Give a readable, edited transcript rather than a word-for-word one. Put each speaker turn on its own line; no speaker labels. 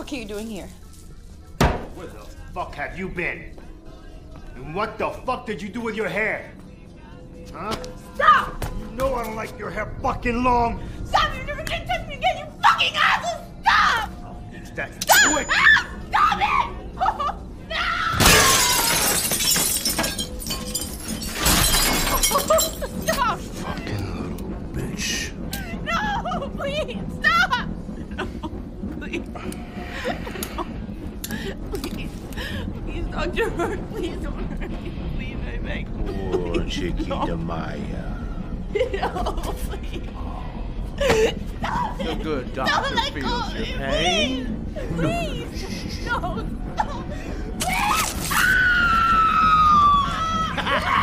fuck are you doing here?
Where the fuck have you been? And what the fuck did you do with your hair? Huh?
Stop!
You know I don't like your hair fucking long.
Stop! You're never gonna touch me again, you fucking asshole! Stop!
I'll fix that
Stop!
quick.
Ah! Stop it! No! Stop!
Fucking little bitch.
No! Please! Stop! No! Please. No. Please. Please, Dr. Burke, please don't hurt me. Please, I beg.
Poor Chiquita Maya.
No, please. Stop
So
it.
good,
Stop,
doctor
let
feels
go of
your
me,
pain.
Please. No, stop. Please. Ah!